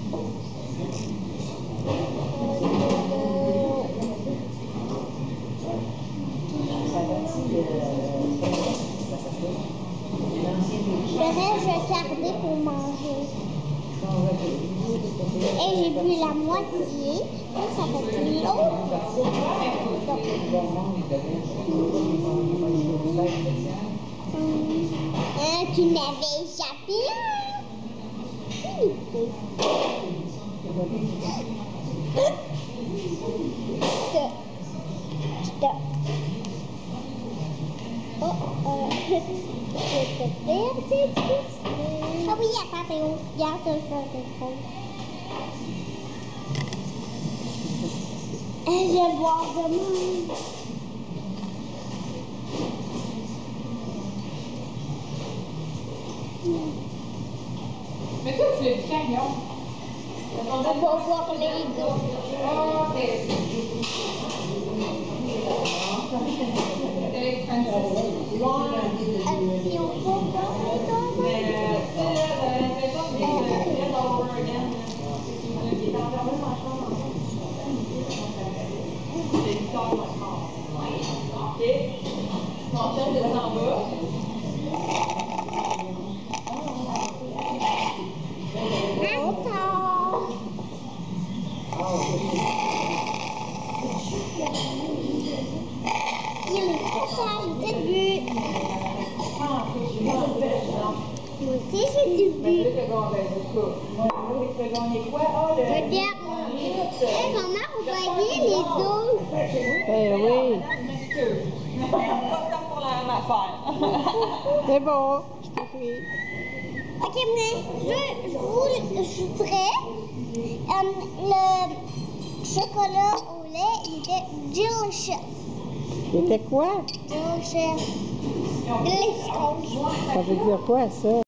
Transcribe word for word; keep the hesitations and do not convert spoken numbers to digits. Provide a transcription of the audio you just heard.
Le reste, je gardais pour manger. Et j'ai bu la moitié. Et ça fait de l'autre. Hein, tu m'avais échappé là. Stop. Oh, euh, je te perds, ah oui, attends, Théo. Regarde ça, ça, c'est trop. Je vais boire demain. Mais toi, tu l'as du camion. On va voir les deux. Oh, t'es... C'est expensive. Si on peut pas les deux. Mais, tu sais, là, j'avais l'impression que c'était all over again. Il est enfermé dans la chambre. C'est une tard encore. OK. Mon chef descend en bas. Il est trop tard, j'ai peut-être bu. Moi aussi, j'ai du bu. Regarde. Hé, maman, on va gagner les deux. Eh oui. Pas pour la même affaire. C'est bon, je t'ai pris. Ok, mais je, je vous je voudrais euh, le chocolat au lait, il était delicious. C'était quoi? Delicious. Delicious. Ça veut dire quoi, ça?